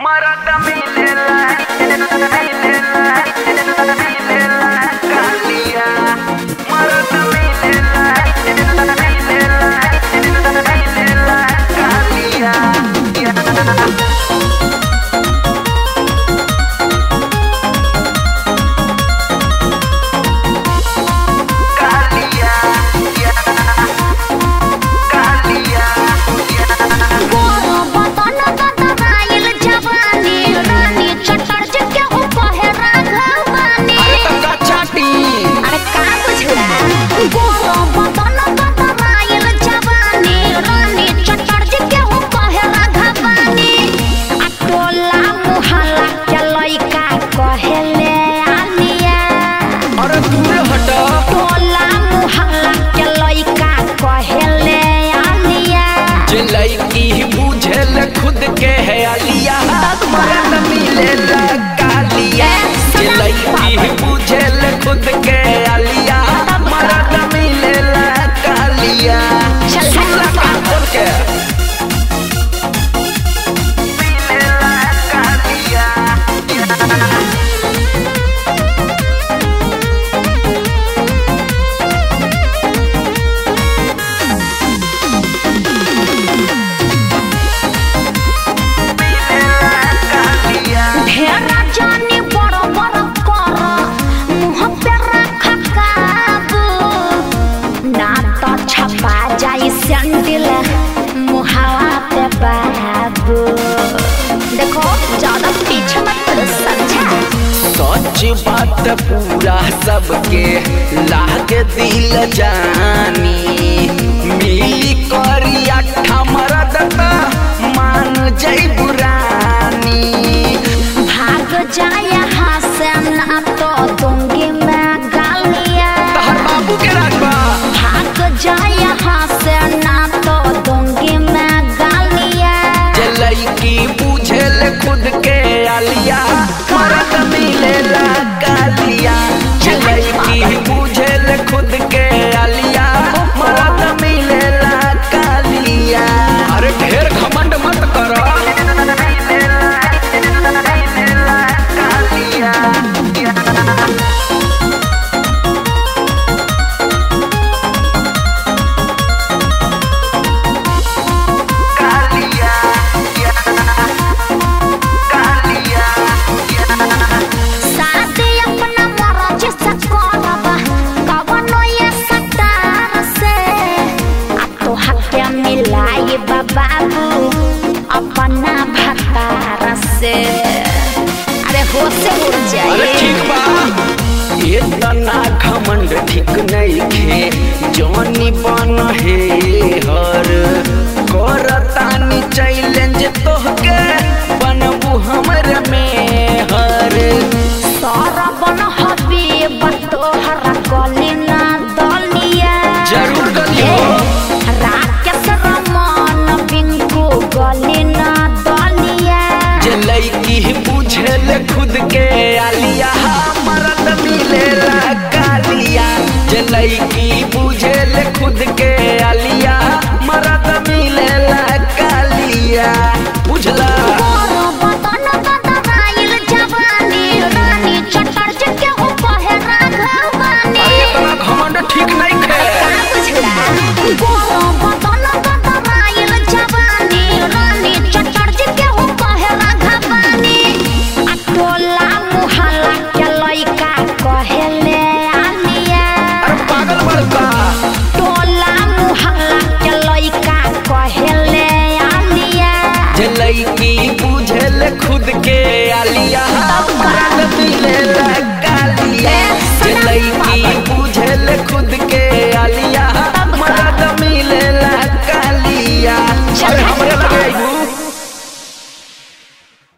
मरद मिलेला कालिया मरद मिलेला कालिया खुद के है आलिया मरद मिलेला कालिया लड़की बुझेल खुद के आलिया मरद मिलेला कालिया सुनला का बोल के मिलेला कालिया देखो ज्यादा पीछे मत समझा सच बात पूरा सबके लागे दिल जानी मिली करिया मरद मान जई बुरानी भाग जाए यहाँ से ना तो दूंगी मैं गालियाँ तहर बाबू के राजबा भाग जाए यहाँ से ना तो दूंगी मैं गालियाँ लड़की बुझेल खुद के आलिया मरद मिलेला कालिया लड़की बुझेल खुद के आलिया मरद मिलेला कालिया अरे ढेर घमंड मत करो बाबू अपना भतार से अरे हो से उड़ जाए अरे ठीक बा ये तना घमंड ठीक नहीं खे जानी बन है हर करतानी चैलेंज तोहके बनबू हमर में हर सारा बन हबीब तोहरा गली ना दलिया जरूर गलियो राकेश रमन बिंकू गली ना दलिया लड़की बुझेल खुद के आलिया मरद मिलेला कालिया लड़की बुझेल खुद के आलिया मरद मिलेला कालिया बुझला घमंड ठीक नहीं खे लड़की बुझेल खुद के आलिया मरद मिलेला कालिया लड़की बुझेल खुद